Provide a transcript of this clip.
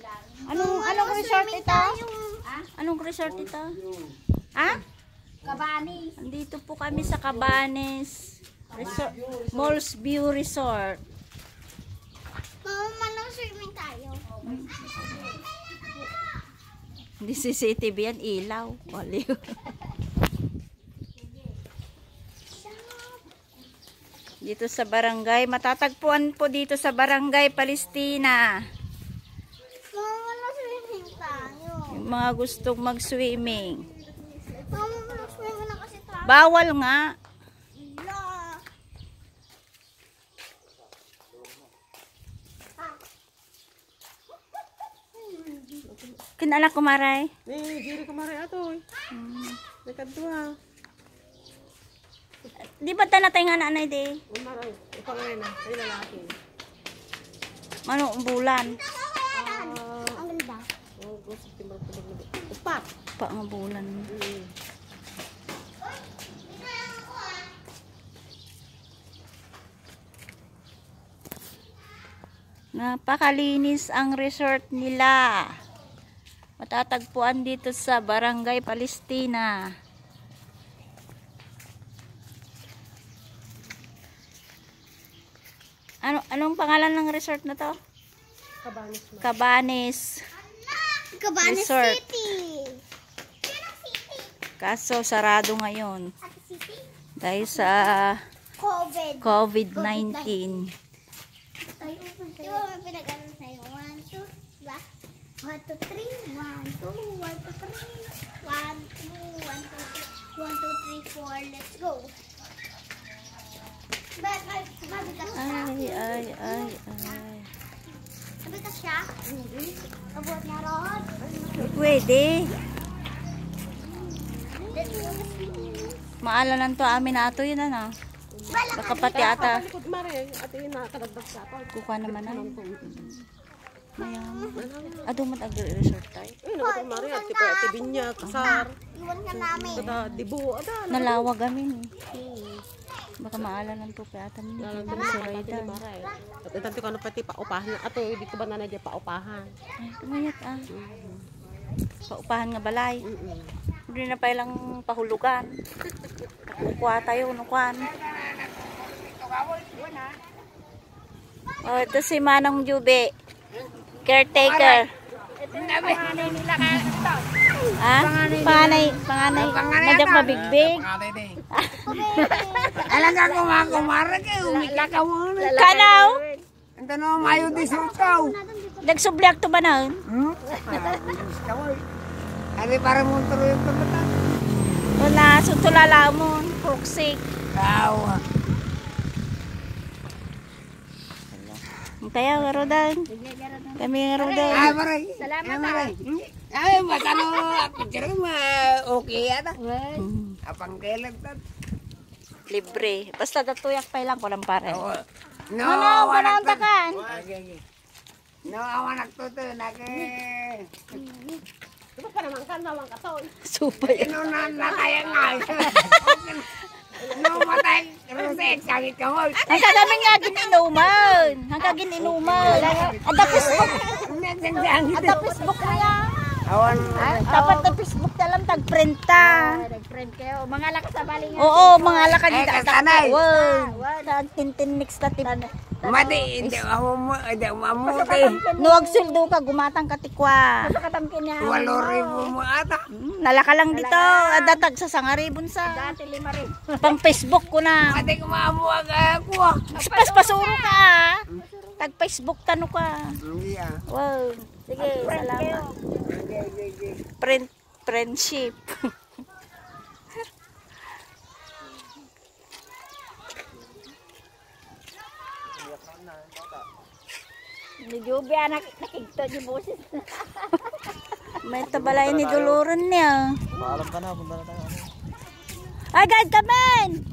Anong resort ito? Anong resort ito? Ha? Cabanes. Andito po kami sa Cabanes Resort, Malls View Resort. Mama, manang swimming tayo. Hindi CCTV yan, ilaw. Waliw. Dito sa barangay, matatagpuan po dito sa barangay Palestina. Mama, manang swimming tayo. Yung mga gustong mag-swimming. Mama, manang swimming na kasi tayo. Bawal nga. La. Kinala ko maray. Giri kemarin atoy. Dekat dua. Di ba tanatay nga nanay de? Umaray. Ipangalan na. Ay lalaki. Ano, bulan? Ang ganda. August, September, October, November. Upat. Pa ang bulan. Napakalinis ang resort nila. Matatagpuan dito sa Barangay Palestina. Anong pangalan ng resort na to? Cabanes. Cabanes. Cabanes Resort. City. City. Kaso sarado ngayon Ate City. dahil sa COVID-19. Tayo pa. Di ba may pinag-aral sa'yo? 1, 2, diba? 1, 2, 3. 1, 2, 1, 2, 3. 1, 2, 1, 2, 3. 1, 2, 3, 4. Let's go. Mabigas siya? Ay. Mabigas siya? Abot na ron. Pwede. Let's go. Maalalan to amin na ato yun ano. Baka pati ata. Likod mare. Ate na kadagdag sa ako. Kuka naman na. Mayaman. Adumat agri-resort tayo. Ay, nakatong mare. Ate Binya, Kasar. Iwan ka namin. Kada Dibu. Ada. Nalawag amin eh. Baka maalalan to kaya ata nila. Lalang Dito din sa sa Raidan. At itanto ko ano pati paupahan. Ato, dito ba na dyan paupahan? Ay, kumayat ah. Paupahan nga balay. Hindi na pa ilang pahulugan. Kukuha tayo, nukuhan. Oh, ito si Manong Jube. Caretaker. Panganay nila kaya ito. Ha? Panganay. Nandiyan mabigbig. Alam ka kumakumara kayo, umika mo na. Kanaw? Ang tanong mayo di sutaw. Nagsubliak to ba na? Ari para mo tuloy yung pagkatan. Wala, sutulala mo. Proxy. Tawa. Tayo, Garudan. Kami Garudan. Ay, maray. Salamat Maray. Ay, masano, picture mo, okay yata. Apang kailan tan. Libre. Basta datuyak pa lang ko lang pare. No, Manang takan. No, awanak to nake. Diba pa naman ka naman katoy? Supay. No, natayang nga. No, matay. Rusek, sakit ka mo. Ang kagami nga gininuman. Ang kagininuman. Ada Facebook. Ada Facebook na yan. Awan. Dapat na Facebook na lang tag-print ta. Nag-friend kayo. Mga lakas sa balingan. Oo, mga lakad Eh, dito. kasanay. Wow. Tintin mix na tiban. Mati, hindi ako mo, hindi ako mamuti. Nuwag sildo ka, gumatang katikwa. Sa katamkin niya. 8,000 mo ata. Nalaka lang dito. Adatag sa sangaribon sa. Dati 5 rin. Pang Facebook ko na. Mati kumamuha ka ako. Paspasuro ka. Tag Facebook tano ka. Hindi ah. Wow. Sige, salamat. Friendship. Ni Juby nakikita niyo boses. May tabalay ni Duluran niya. Paalam ka na, punta na tayo. Ay, guide ka man!